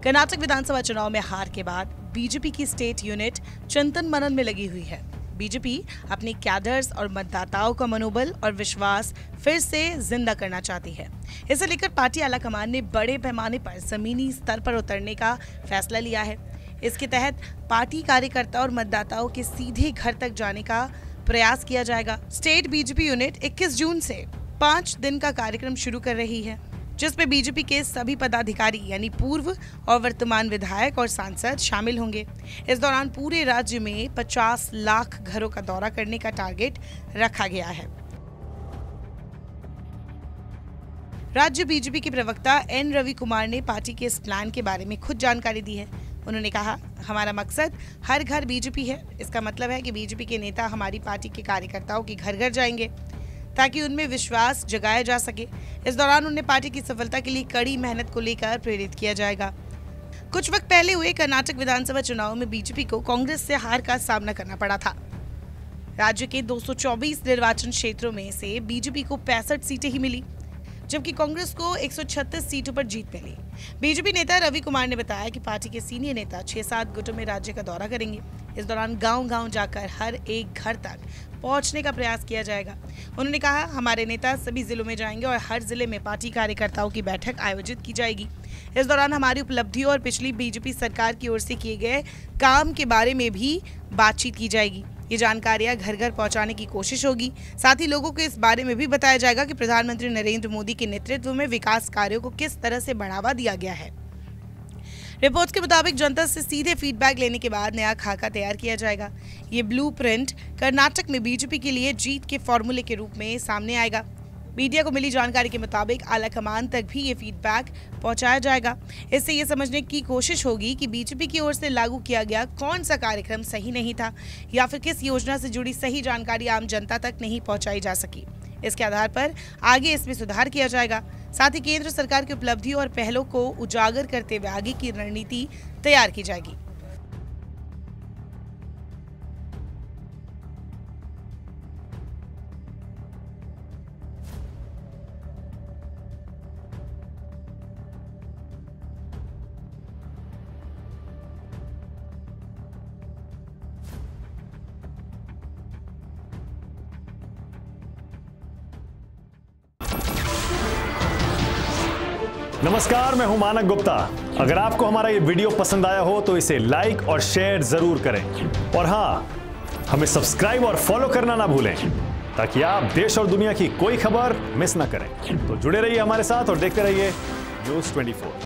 कर्नाटक विधानसभा चुनाव में हार के बाद बीजेपी की स्टेट यूनिट चिंतन मनन में लगी हुई है। बीजेपी अपनी कैडर्स और मतदाताओं का मनोबल और विश्वास फिर से जिंदा करना चाहती है। इसे लेकर पार्टी आलाकमान ने बड़े पैमाने पर जमीनी स्तर पर उतरने का फैसला लिया है। इसके तहत पार्टी कार्यकर्ता और मतदाताओं के सीधे घर तक जाने का प्रयास किया जाएगा। स्टेट बीजेपी यूनिट 21 जून से 5 दिन का कार्यक्रम शुरू कर रही है, जिसमें बीजेपी के सभी पदाधिकारी यानी पूर्व और वर्तमान विधायक और सांसद शामिल होंगे। इस दौरान पूरे राज्य में 50 लाख घरों का दौरा करने का टारगेट रखा गया है। राज्य बीजेपी के प्रवक्ता एन रवि कुमार ने पार्टी के इस प्लान के बारे में खुद जानकारी दी है। उन्होंने कहा, हमारा मकसद हर घर बीजेपी है। इसका मतलब है कि बीजेपी के नेता हमारी पार्टी के कार्यकर्ताओं के घर घर जाएंगे ताकि उनमें विश्वास जगाया जा सके। इस दौरान उन्हें पार्टी की सफलता के लिए कड़ी मेहनत को लेकर प्रेरित किया जाएगा। कुछ वक्त पहले हुए कर्नाटक विधानसभा चुनाव में बीजेपी को कांग्रेस से हार का सामना करना पड़ा था। राज्य के 224 निर्वाचन क्षेत्रों में से बीजेपी को 65 सीटें ही मिली, जबकि कांग्रेस को 136 सीटों पर जीत मिली। बीजेपी नेता रवि कुमार ने बताया कि पार्टी के सीनियर नेता 6-7 गुटों में राज्य का दौरा करेंगे। इस दौरान गांव-गांव जाकर हर एक घर तक पहुंचने का प्रयास किया जाएगा। उन्होंने कहा, हमारे नेता सभी जिलों में जाएंगे और हर जिले में पार्टी कार्यकर्ताओं की बैठक आयोजित की जाएगी। इस दौरान हमारी उपलब्धियों और पिछली बीजेपी सरकार की ओर से किए गए काम के बारे में भी बातचीत की जाएगी। ये जानकारियां घर घर पहुंचाने की कोशिश होगी। साथ ही लोगों को इस बारे में भी बताया जाएगा कि प्रधानमंत्री नरेंद्र मोदी के नेतृत्व में विकास कार्यों को किस तरह से बढ़ावा दिया गया है। रिपोर्ट्स के मुताबिक जनता से सीधे फीडबैक लेने के बाद नया खाका तैयार किया जाएगा। ये ब्लूप्रिंट कर्नाटक में बीजेपी के लिए जीत के फॉर्मूले के रूप में सामने आएगा। मीडिया को मिली जानकारी के मुताबिक आलाकमान तक भी ये फीडबैक पहुंचाया जाएगा। इससे ये समझने की कोशिश होगी कि बीजेपी की ओर से लागू किया गया कौन सा कार्यक्रम सही नहीं था या फिर किस योजना से जुड़ी सही जानकारी आम जनता तक नहीं पहुंचाई जा सकी। इसके आधार पर आगे इसमें सुधार किया जाएगा। साथ ही केंद्र सरकार की उपलब्धियों और पहलों को उजागर करते हुए आगे की रणनीति तैयार की जाएगी। नमस्कार, मैं हूं मानक गुप्ता। अगर आपको हमारा ये वीडियो पसंद आया हो तो इसे लाइक और शेयर जरूर करें और हाँ, हमें सब्सक्राइब और फॉलो करना ना भूलें ताकि आप देश और दुनिया की कोई खबर मिस ना करें। तो जुड़े रहिए हमारे साथ और देखते रहिए न्यूज़ 24।